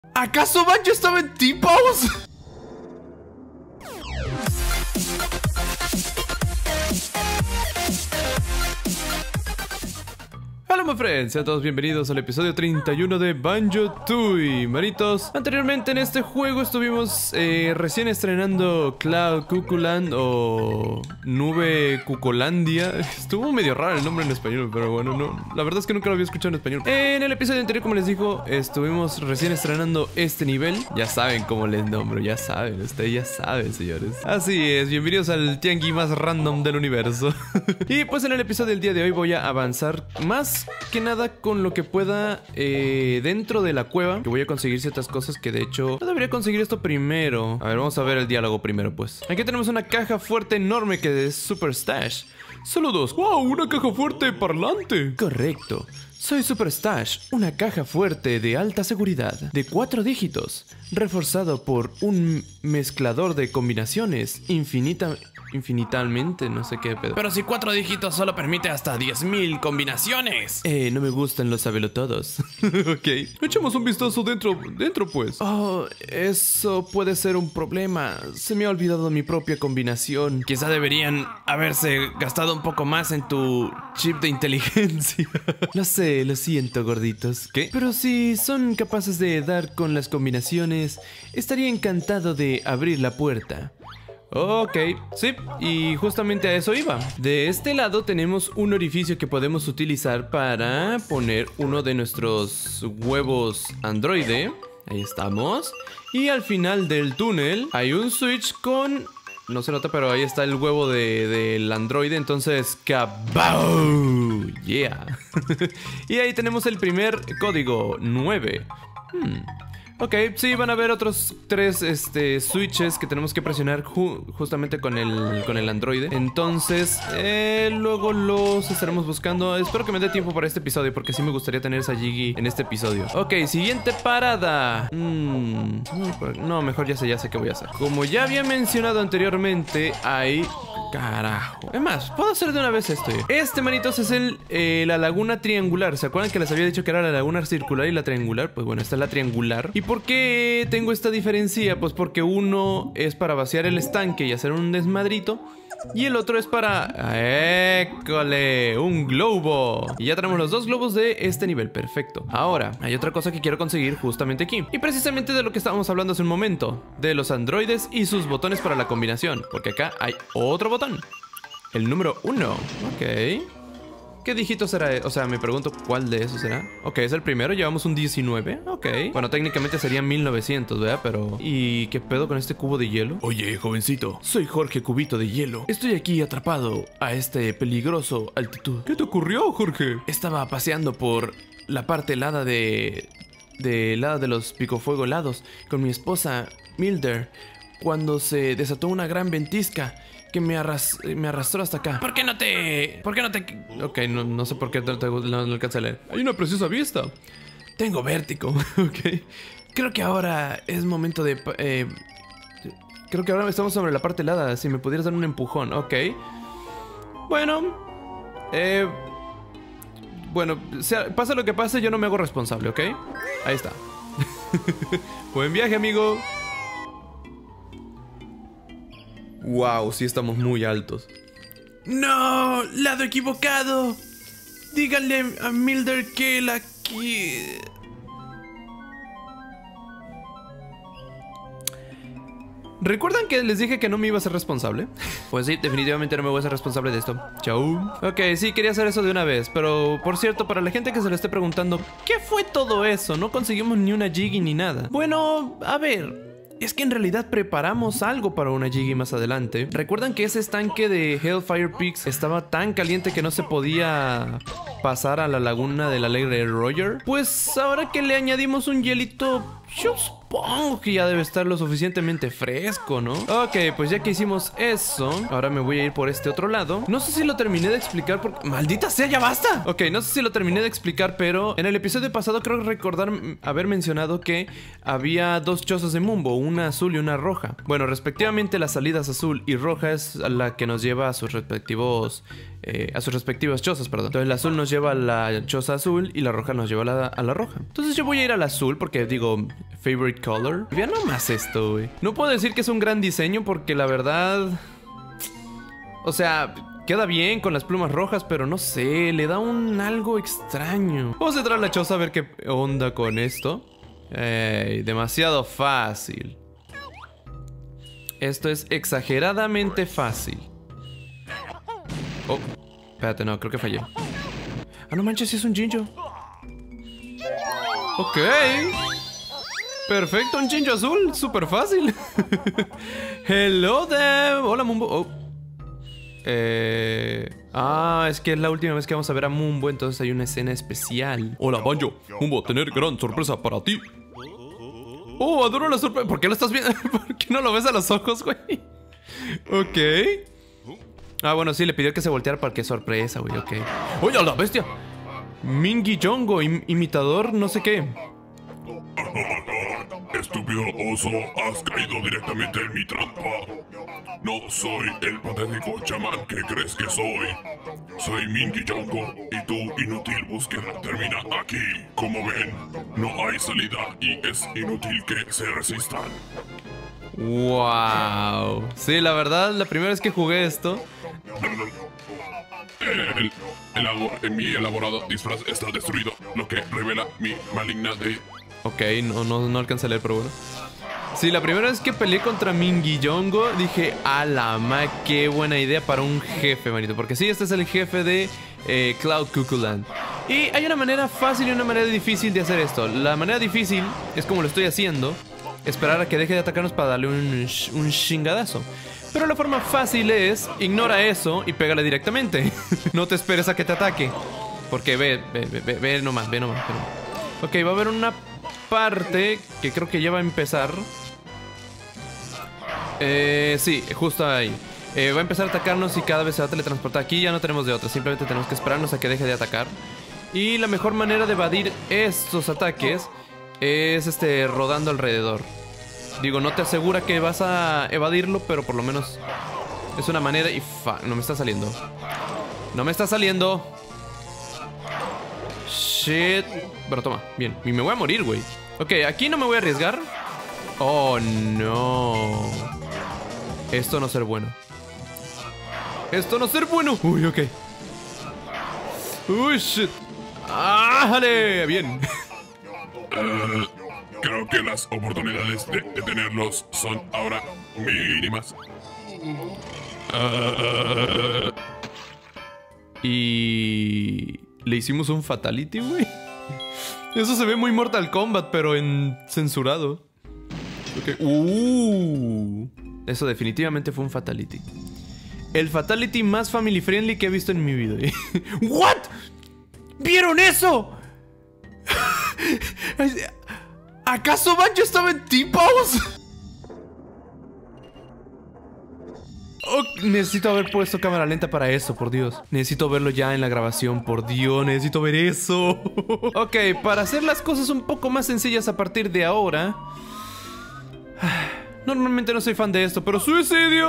¿Acaso Banjo estaba en T-Pose? Hola my friends, sean todos bienvenidos al episodio 31 de Banjo-Tooie. Manitos, anteriormente en este juego estuvimos recién estrenando Cloud Cuckooland o Nube Cucolandia. Estuvo medio raro el nombre en español, pero bueno, no, la verdad es que nunca lo había escuchado en español. En el episodio anterior, como les digo, estuvimos recién estrenando este nivel. Ya saben cómo les nombro, ya saben, ustedes ya saben, señores. Así es, bienvenidos al tianguis más random del universo. Y pues en el episodio del día de hoy voy a avanzar más que nada con lo que pueda dentro de la cueva, que voy a conseguir ciertas cosas que de hecho no debería conseguir esto primero. A ver, vamos a ver el diálogo primero pues. Aquí tenemos una caja fuerte enorme que es Super Stash. Saludos. ¡Wow! Una caja fuerte parlante. Correcto. Soy Super Stash, una caja fuerte de alta seguridad, de 4 dígitos, reforzado por un mezclador de combinaciones infinitamente, no sé qué pedo. Pero si 4 dígitos solo permite hasta 10.000 combinaciones. No me gustan los sabelotodos. Ok. Echemos un vistazo dentro pues. Oh, eso puede ser un problema. Se me ha olvidado mi propia combinación. Quizá deberían haberse gastado un poco más en tu chip de inteligencia. Lo sé, lo siento, gorditos. ¿Qué? Pero si son capaces de dar con las combinaciones, estaría encantado de abrir la puerta. Ok, sí, y justamente a eso iba. De este lado tenemos un orificio que podemos utilizar para poner uno de nuestros huevos androide. Ahí estamos. Y al final del túnel hay un switch con... No se nota, pero ahí está el huevo del androide. Entonces, ¡kabau! Yeah. Y ahí tenemos el primer código, 9. Ok, sí, van a haber otros 3 switches que tenemos que presionar justamente con el androide. Entonces, luego los estaremos buscando. Espero que me dé tiempo para este episodio, porque sí me gustaría tener esa Jiggy en este episodio. Ok, siguiente parada. No, mejor ya sé qué voy a hacer. Como ya había mencionado anteriormente, hay... Carajo. Es más, puedo hacer de una vez esto. Manitos, es la laguna triangular. ¿Se acuerdan que les había dicho que era la laguna circular y la triangular? Pues bueno, esta es la triangular. ¿Y por qué tengo esta diferencia? Pues porque uno es para vaciar el estanque y hacer un desmadrito, y el otro es para... ¡École! ¡Un globo! Y ya tenemos los 2 globos de este nivel. Perfecto. Ahora, hay otra cosa que quiero conseguir justamente aquí. Y precisamente de lo que estábamos hablando hace un momento. De los androides y sus botones para la combinación. Porque acá hay otro botón. El número 1. Ok. ¿Qué dígito será? O sea, me pregunto cuál de esos será. Ok, es el primero, llevamos un 19. Ok. Bueno, técnicamente serían 1900, ¿verdad? Pero... ¿y qué pedo con este cubo de hielo? Oye, jovencito, soy Jorge Cubito de Hielo. Estoy aquí atrapado a este peligroso altitud. ¿Qué te ocurrió, Jorge? Estaba paseando por la parte helada de los picofuego helados con mi esposa, Milder, cuando se desató una gran ventisca que me arrastró hasta acá. ¿Por qué no te...? Ok, no sé por qué no alcanza a leer. Hay una preciosa vista. Tengo vértigo. Ok. Creo que ahora es momento de... creo que ahora estamos sobre la parte helada. Si me pudieras dar un empujón. Ok. Bueno. Bueno, pase lo que pase, yo no me hago responsable, ¿ok? Ahí está. Buen viaje, amigo. Wow, sí estamos muy altos. ¡No! ¡Lado equivocado! Díganle a Milder que la... ¿Recuerdan que les dije que no me iba a ser responsable? Pues sí, definitivamente no me voy a ser responsable de esto. Chau. Ok, sí, quería hacer eso de una vez. Pero, por cierto, para la gente que se le esté preguntando, ¿qué fue todo eso? No conseguimos ni una Jiggy ni nada. Bueno, a ver... Es que en realidad preparamos algo para una Jiggy más adelante. ¿Recuerdan que ese estanque de Hellfire Peaks estaba tan caliente que no se podía pasar a la laguna del alegre Roger? Pues ahora que le añadimos un hielito... ¡Shups! supongo que ya debe estar lo suficientemente fresco, ¿no? Ok, pues ya que hicimos eso, ahora me voy a ir por este otro lado. No sé si lo terminé de explicar porque... ¡Maldita sea, ya basta! Ok, no sé si lo terminé de explicar, pero en el episodio pasado creo recordar haber mencionado que había dos chozas de Mumbo, una azul y una roja. Bueno, respectivamente las salidas azul y roja es la que nos lleva a sus respectivos... a sus respectivas chozas, perdón. Entonces la azul nos lleva a la choza azul y la roja nos lleva a la roja. Entonces yo voy a ir al azul porque digo, favorite color. Vean nomás esto, güey. No puedo decir que es un gran diseño porque la verdad... O sea, queda bien con las plumas rojas, pero no sé, le da un algo extraño. Vamos a entrar a la choza a ver qué onda con esto. Demasiado fácil. Esto es exageradamente fácil. Oh, espérate, no, creo que fallé. Ah, no manches, sí es un Jinjo. Ok. Perfecto, un Jinjo azul, súper fácil. Hello there. Hola, Mumbo. Oh. Es que es la última vez que vamos a ver a Mumbo, entonces hay una escena especial. Hola, Banjo. Mumbo, tener gran sorpresa para ti. Oh, adoro la sorpresa. ¿Por qué lo estás viendo? ¿Por qué no lo ves a los ojos, güey? Ok. Ah, bueno, sí, le pidió que se volteara para que sorpresa, güey, ok. ¡Oye, a la bestia! Mingijongo, imitador, no sé qué. Estúpido oso, has caído directamente en mi trampa. No soy el patético chamán que crees que soy. Soy Mingijongo y tu inútil búsqueda termina aquí. Como ven, no hay salida y es inútil que se resistan. Wow. Sí, la verdad, la primera vez que jugué esto... Mi elaborado disfraz está destruido, lo que revela mi maligna de... Ok, no alcancé a leer, pero bueno. Sí, la primera vez que peleé contra Mingijongo dije, a la ma, qué buena idea para un jefe, manito. Porque sí, este es el jefe de Cloud Cuckooland. Y hay una manera fácil y una manera difícil de hacer esto. La manera difícil es como lo estoy haciendo, esperar a que deje de atacarnos para darle un chingadazo. Pero la forma fácil es, ignora eso y pégale directamente. No te esperes a que te ataque. Porque ve nomás. Ok, va a haber una parte que creo que ya va a empezar. Sí, justo ahí. Va a empezar a atacarnos y cada vez se va a teletransportar. Aquí ya no tenemos de otra, simplemente tenemos que esperarnos a que deje de atacar. Y la mejor manera de evadir estos ataques es rodando alrededor. Digo, no te asegura que vas a evadirlo, pero por lo menos es una manera. Y no me está saliendo. No me está saliendo. Shit. Pero toma, bien. Y me voy a morir, güey. Ok, aquí no me voy a arriesgar. Oh, no. Esto no ser bueno. Esto no ser bueno. Uy, ok. Uy, shit. ¡Ah, jale! Bien. Creo que las oportunidades de detenerlos son ahora mínimas. Y... le hicimos un fatality, güey. Eso se ve muy Mortal Kombat, pero en censurado. Okay. Eso definitivamente fue un fatality. El fatality más family friendly que he visto en mi vida. ¿What? ¿Vieron eso? ¿Acaso Banjo estaba en T-Pose? Oh, necesito haber puesto cámara lenta para eso, por Dios. Necesito verlo ya en la grabación, por Dios, necesito ver eso. Ok, para hacer las cosas un poco más sencillas a partir de ahora... Normalmente no soy fan de esto, pero ¡suicidio!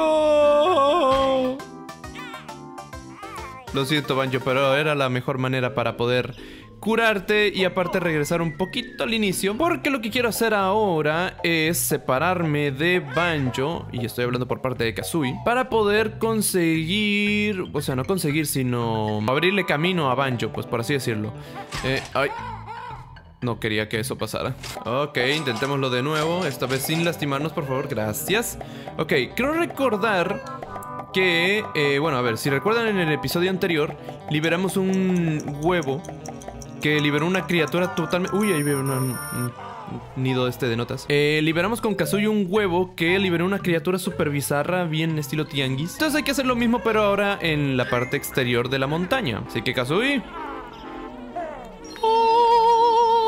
Lo siento, Banjo, pero era la mejor manera para poder curarte y aparte regresar un poquito al inicio, porque lo que quiero hacer ahora es separarme de Banjo, y estoy hablando por parte de Kazooie, para poder conseguir, o sea, no conseguir, sino abrirle camino a Banjo, pues por así decirlo. Ay, no quería que eso pasara. Ok, intentémoslo de nuevo, esta vez sin lastimarnos, por favor, gracias. Ok, quiero recordar que, bueno, a ver, si recuerdan en el episodio anterior, liberamos un huevo que liberó una criatura totalmente... Uy, ahí veo un nido de notas. Liberamos con Kazooie un huevo que liberó una criatura súper bizarra, bien estilo tianguis. Entonces hay que hacer lo mismo, pero ahora en la parte exterior de la montaña. Así que Kazooie...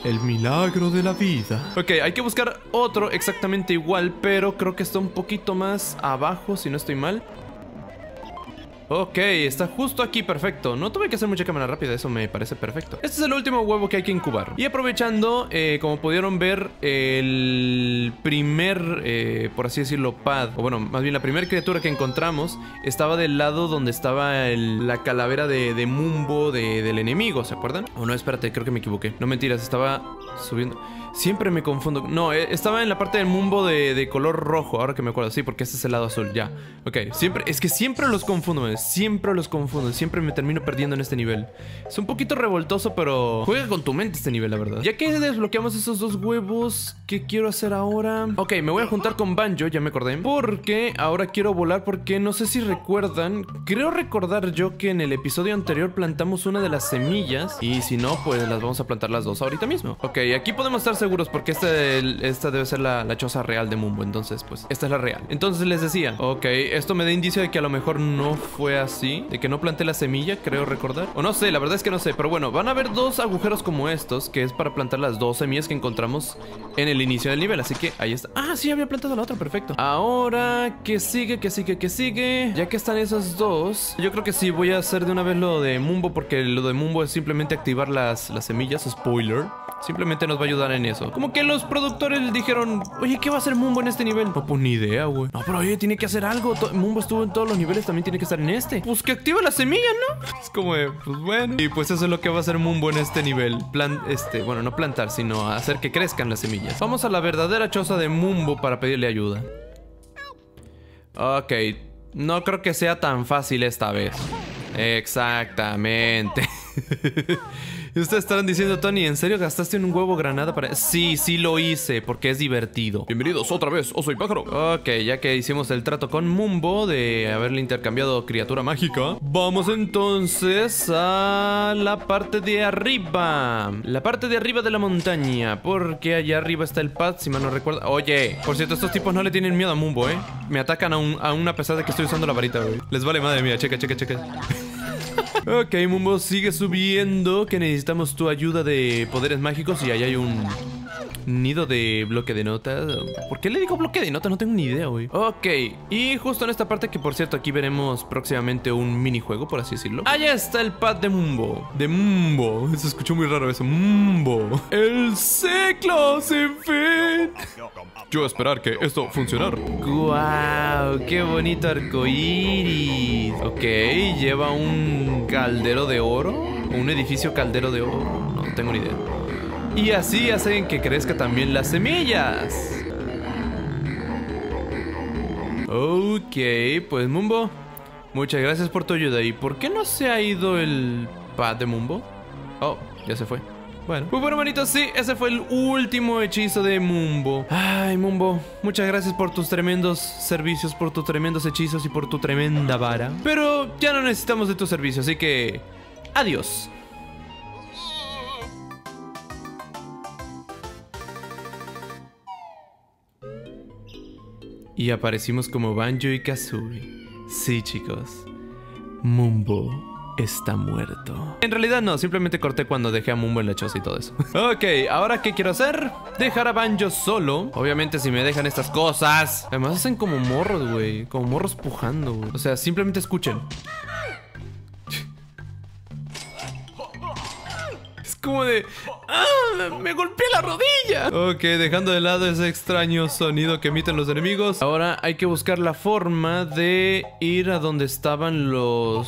El milagro de la vida. Ok, hay que buscar otro exactamente igual, pero creo que está un poquito más abajo, si no estoy mal. Ok, está justo aquí, perfecto. No tuve que hacer mucha cámara rápida, eso me parece perfecto. Este es el último huevo que hay que incubar. Y aprovechando, como pudieron ver, el primer, por así decirlo, pad, o bueno, más bien la primera criatura que encontramos, estaba del lado donde estaba la calavera de Mumbo del enemigo, ¿se acuerdan? Oh, no, espérate, creo que me equivoqué. No, mentiras, estaba subiendo... Siempre me confundo. No, estaba en la parte del Mumbo de color rojo, ahora que me acuerdo. Sí, porque este es el lado azul, ya. Ok, es que siempre los confundo, siempre los confundo. Siempre me termino perdiendo en este nivel. Es un poquito revoltoso, pero juega con tu mente este nivel, la verdad. Ya que desbloqueamos esos dos huevos, ¿qué quiero hacer ahora? Ok, me voy a juntar con Banjo, ya me acordé. Porque ahora quiero volar, porque no sé si recuerdan. Creo recordar yo que en el episodio anterior plantamos una de las semillas. Y si no, pues las vamos a plantar las dos ahorita mismo. Ok, aquí podemos estar seguros porque esta debe ser la choza real de Mumbo. Entonces, pues, esta es la real. Entonces les decía, ok, esto me da indicio de que a lo mejor no fue así, de que no planté la semilla, creo recordar. O no sé, la verdad es que no sé. Pero bueno, van a haber dos agujeros como estos, que es para plantar las dos semillas que encontramos en el inicio del nivel. Así que ahí está. Ah, sí, había plantado la otra, perfecto. Ahora, ¿qué sigue? ¿Qué sigue? ¿Qué sigue? Ya que están esos dos, yo creo que sí voy a hacer de una vez lo de Mumbo, porque lo de Mumbo es simplemente activar las semillas. Spoiler. Simplemente nos va a ayudar en eso. Como que los productores dijeron, oye, ¿qué va a hacer Mumbo en este nivel? No, pues ni idea, güey. No, pero oye, tiene que hacer algo. Mumbo estuvo en todos los niveles, también tiene que estar en este. Pues que active la semilla, ¿no? Es como de, pues bueno. Y pues eso es lo que va a hacer Mumbo en este nivel. Bueno, no plantar, sino hacer que crezcan las semillas. Vamos a la verdadera choza de Mumbo para pedirle ayuda. Ok, no creo que sea tan fácil esta vez. Exactamente. Y ustedes estarán diciendo, Tony, ¿en serio gastaste un huevo granada para...? Sí, sí lo hice, porque es divertido. Bienvenidos otra vez, Oso y Pájaro. Ok, ya que hicimos el trato con Mumbo de haberle intercambiado criatura mágica, vamos entonces a la parte de arriba. La parte de arriba de la montaña, porque allá arriba está el pad, si mal no recuerdo. Oye, por cierto, estos tipos no le tienen miedo a Mumbo, ¿eh? Me atacan aún a pesar de que estoy usando la varita, güey. Les vale madre mía, checa. Ok, Mumbo, sigue subiendo, que necesitamos tu ayuda de poderes mágicos. Y ahí hay un nido de bloque de notas. ¿Por qué le digo bloque de notas? No tengo ni idea, güey. Ok, y justo en esta parte, que por cierto aquí veremos próximamente un minijuego, por así decirlo. Allá está el pad de Mumbo. Se escuchó muy raro eso. Mumbo. El ciclo sin fin. Yo a esperar que esto funcionara. ¡Guau! ¡Qué bonito arcoíris! Ok, lleva un caldero de oro. Un edificio caldero de oro. No tengo ni idea. Y así hacen que crezca también las semillas. Ok, pues Mumbo, muchas gracias por tu ayuda. ¿Y por qué no se ha ido el pad de Mumbo? Oh, ya se fue. Bueno, pues bueno, manitos, sí, ese fue el último hechizo de Mumbo. Ay, Mumbo, muchas gracias por tus tremendos servicios, por tus tremendos hechizos y por tu tremenda vara. Pero ya no necesitamos de tu servicio, así que... adiós. Y aparecimos como Banjo y Kazooie. Sí, chicos, Mumbo está muerto. En realidad no, simplemente corté cuando dejé a Mumbo en la choza y todo eso. Ok, ¿ahora qué quiero hacer? Dejar a Banjo solo. Obviamente si me dejan estas cosas. Además hacen como morros, güey. Como morros pujando, güey. O sea, simplemente escuchen. Es como de... ¡ah! ¡Me golpeé la rodilla! Ok, dejando de lado ese extraño sonido que emiten los enemigos. Ahora hay que buscar la forma de ir a donde estaban los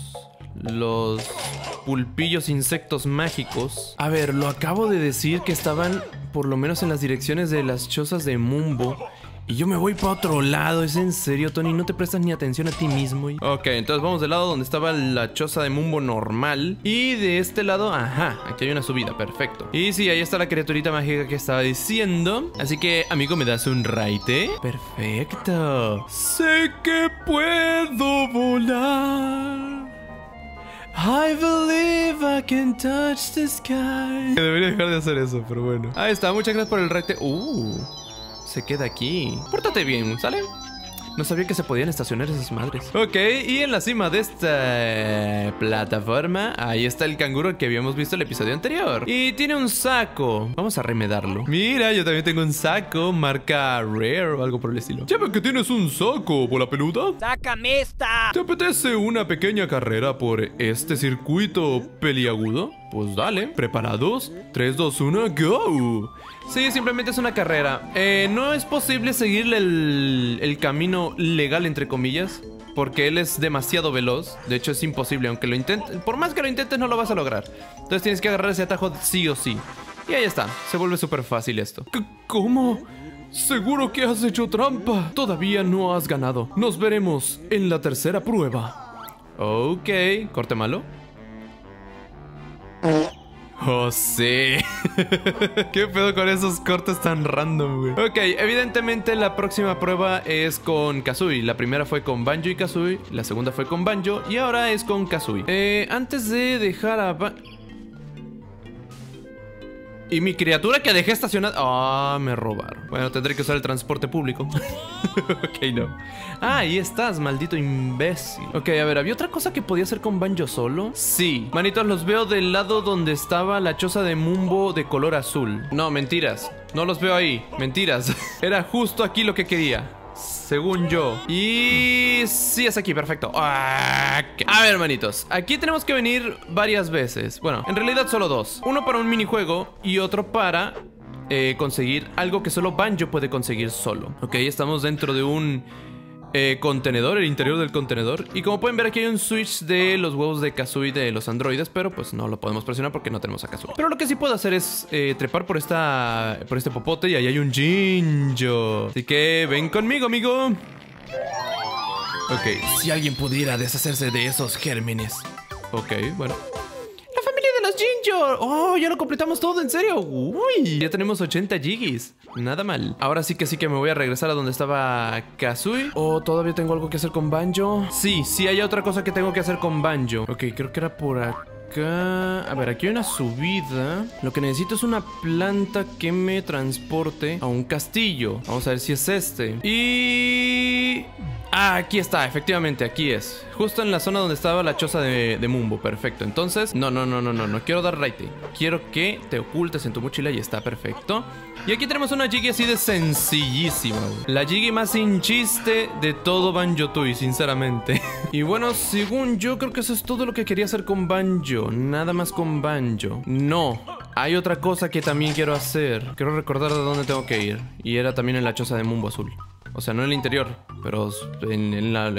pulpillos insectos mágicos. A ver, lo acabo de decir que estaban por lo menos en las direcciones de las chozas de Mumbo. Y yo me voy para otro lado. ¿Es en serio, Tony? No te prestas ni atención a ti mismo. Ok, entonces vamos del lado donde estaba la choza de Mumbo normal. Y de este lado, ajá, aquí hay una subida, perfecto. Y sí, ahí está la criaturita mágica que estaba diciendo. Así que, amigo, ¿me das un raite? Perfecto. Sé que puedo volar. I believe I can touch the sky. Debería dejar de hacer eso, pero bueno. Ahí está, muchas gracias por el raite. Se queda aquí. Pórtate bien, ¿sale? No sabía que se podían estacionar esas madres. Ok, y en la cima de esta plataforma, ahí está el canguro que habíamos visto en el episodio anterior. Y tiene un saco. Vamos a remedarlo. Mira, yo también tengo un saco, marca Rare o algo por el estilo. ¿Ya ves que tienes un saco, bola peluda? ¡Sácame esta! ¿Te apetece una pequeña carrera por este circuito peliagudo? Pues dale. ¿Preparados? 3, 2, 1, ¡go! Sí, simplemente es una carrera. No es posible seguirle el camino legal, entre comillas, porque él es demasiado veloz. De hecho, es imposible. Aunque lo intentes, por más que lo intentes, no lo vas a lograr. Entonces tienes que agarrar ese atajo sí o sí. Y ahí está. Se vuelve súper fácil esto. ¿Cómo? Seguro que has hecho trampa. Todavía no has ganado. Nos veremos en la tercera prueba. Ok. ¿Corte malo? Oh, sí. ¿Qué pedo con esos cortes tan random, güey? Ok, evidentemente la próxima prueba es con Kazooie. La primera fue con Banjo y Kazooie, la segunda fue con Banjo y ahora es con Kazooie. Antes de dejar a y mi criatura que dejé estacionada... Ah, me robaron. Bueno, tendré que usar el transporte público. Ok, no. Ah, ahí estás, maldito imbécil. Ok, a ver, ¿había otra cosa que podía hacer con Banjo solo? Sí. Manitos, los veo del lado donde estaba la choza de Mumbo de color azul. No, mentiras. No los veo ahí. Mentiras. Era justo aquí lo que quería. Según yo. Y... sí, es aquí, perfecto. A ver, hermanitos, aquí tenemos que venir varias veces. Bueno, en realidad solo dos. Uno para un minijuego y otro para conseguir algo que solo Banjo puede conseguir solo. Ok, estamos dentro de un contenedor, el interior del contenedor. Y como pueden ver, aquí hay un switch de los huevos de Kazooie de los androides, pero pues no lo podemos presionar porque no tenemos a Kazooie. Pero lo que sí puedo hacer es trepar por este popote y ahí hay un Jinjo. Así que ven conmigo, amigo. Ok, si alguien pudiera deshacerse de esos gérmenes. Ok, bueno. ¡La familia de los Jinjo! ¡Oh, ya lo completamos todo! ¿En serio? ¡Uy! Ya tenemos 80 Jiggies. Nada mal. Ahora sí que me voy a regresar a donde estaba Kazooie. ¿O todavía tengo algo que hacer con Banjo? Sí, sí hay otra cosa que tengo que hacer con Banjo. Ok, creo que era por acá. A ver, aquí hay una subida. Lo que necesito es una planta que me transporte a un castillo. Vamos a ver si es este. Y... ah, aquí está, efectivamente, aquí es. Justo en la zona donde estaba la choza de Mumbo. Perfecto, entonces, no quiero dar raite. Quiero que te ocultes en tu mochila y está perfecto. Y aquí tenemos una Jiggy así de sencillísima, güey. La Jiggy más sin chiste de todo Banjo-Tooie, sinceramente. Y bueno, según yo, creo que eso es todo lo que quería hacer con Banjo. Nada más con Banjo. No, hay otra cosa que también quiero hacer. Quiero recordar de dónde tengo que ir. Y era también en la choza de Mumbo azul. O sea, no en el interior, pero en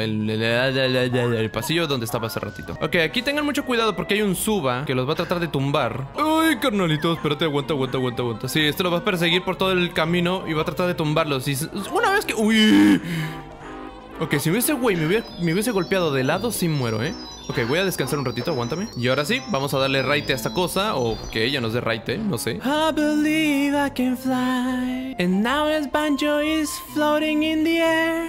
el pasillo donde estaba hace ratito. Ok, aquí tengan mucho cuidado porque hay un suba que los va a tratar de tumbar. Ay, carnalito, espérate, aguanta. Sí, este lo va a perseguir por todo el camino y va a tratar de tumbarlos. Y una vez que... uy. Ok, si ese güey me hubiese golpeado de lado, sí muero, ¿eh? Ok, voy a descansar un ratito, aguántame. Y ahora sí, vamos a darle raite a esta cosa. O que ella nos dé raite, no sé. I believe I can fly. And now as Banjo is floating in the air.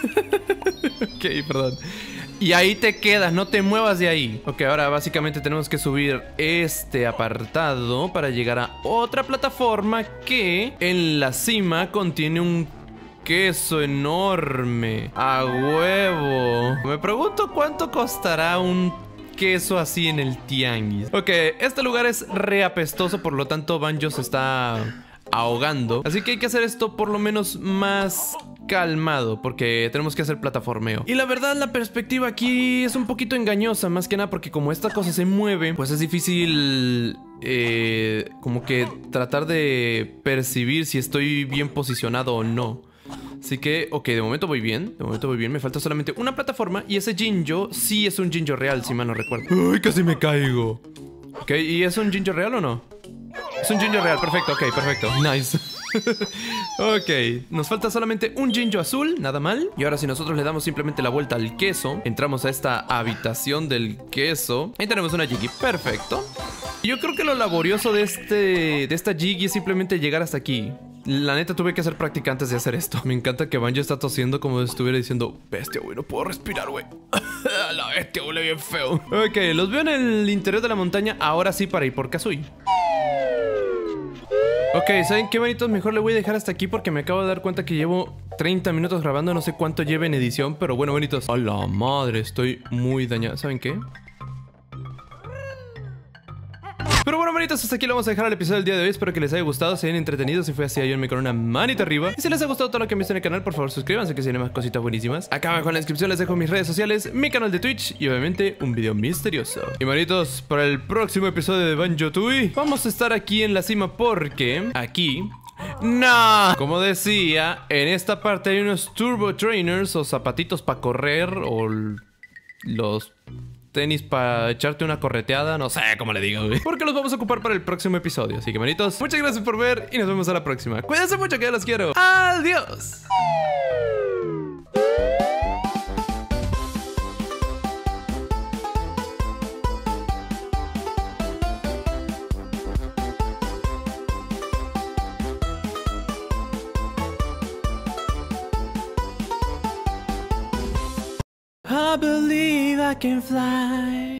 Ok, perdón. Y ahí te quedas, no te muevas de ahí. Ok, ahora básicamente tenemos que subir este apartado para llegar a otra plataforma que en la cima contiene un queso enorme. ¡A huevo! Me pregunto cuánto costará un queso así en el tianguis. Ok, este lugar es reapestoso, por lo tanto Banjo se está ahogando. Así que hay que hacer esto por lo menos más calmado, porque tenemos que hacer plataformeo. Y la verdad, la perspectiva aquí es un poquito engañosa, más que nada porque como esta cosa se mueve, pues es difícil como que tratar de percibir si estoy bien posicionado o no. Así que, ok, de momento voy bien. Me falta solamente una plataforma. Y ese Jinjo sí es un Jinjo real, si mal no recuerdo. ¡Ay, casi me caigo! Ok, ¿y es un Jinjo real o no? Es un Jinjo real, perfecto, ok, perfecto. Nice. Ok, nos falta solamente un Jinjo azul, nada mal. Y ahora si nosotros le damos simplemente la vuelta al queso, entramos a esta habitación del queso. Ahí tenemos una Jiggy, perfecto. Y yo creo que lo laborioso de esta Jiggy es simplemente llegar hasta aquí. La neta tuve que hacer práctica antes de hacer esto. Me encanta que Banjo está tosiendo como si estuviera diciendo: bestia, güey, no puedo respirar, güey. La bestia huele bien feo. Ok, los veo en el interior de la montaña. Ahora sí para ir por Kazooie. Ok, ¿saben qué, manitos? Mejor le voy a dejar hasta aquí porque me acabo de dar cuenta que llevo 30 minutos grabando. No sé cuánto lleve en edición, pero bueno, manitos. A la madre, estoy muy dañado. ¿Saben qué? Pero bueno, manitos, hasta aquí lo vamos a dejar el episodio del día de hoy. Espero que les haya gustado, se hayan entretenido. Si fue así, ayúdenme con una manita arriba. Y si les ha gustado todo lo que han visto en el canal, por favor suscríbanse, que se vienen más cositas buenísimas. Acá abajo en la descripción les dejo mis redes sociales, mi canal de Twitch y obviamente un video misterioso. Y manitos, para el próximo episodio de Banjo-Tooie vamos a estar aquí en la cima porque aquí... ¡no! Como decía, en esta parte hay unos Turbo Trainers o zapatitos para correr o los... tenis para echarte una correteada, no sé cómo le digo, güey. Porque los vamos a ocupar para el próximo episodio. Así que, manitos, muchas gracias por ver y nos vemos a la próxima. Cuídense mucho, que ya los quiero. ¡Adiós! I believe I can fly.